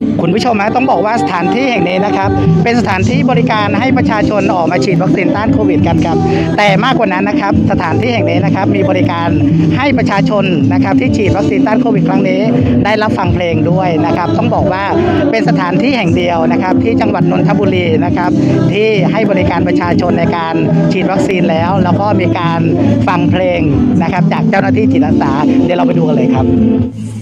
คุณผู้ชมนะต้องบอกว่าสถานที่แห่งนี้นะครับเป็นสถานที่บริการให้ประชาชนออกมาฉีดวัคซีนต้านโควิดกันครับแต่มากกว่านั้นนะครับสถานที่แห่งนี้นะครับมีบริการให้ประชาชนนะครับที่ฉีดวัคซีนต้านโควิดครั้งนี้ได้รับฟังเพลงด้วยนะครับต้องบอกว่าเป็นสถานที่แห่งเดียวนะครับที่จังหวัดนนทบุรีนะครับที่ให้บริการประชาชนในการฉีดวัคซีนแล้วก็มีการฟังเพลงนะครับจากเจ้าหน้าที่จิตอาสาเดี๋ยวเราไปดูกันเลยครับ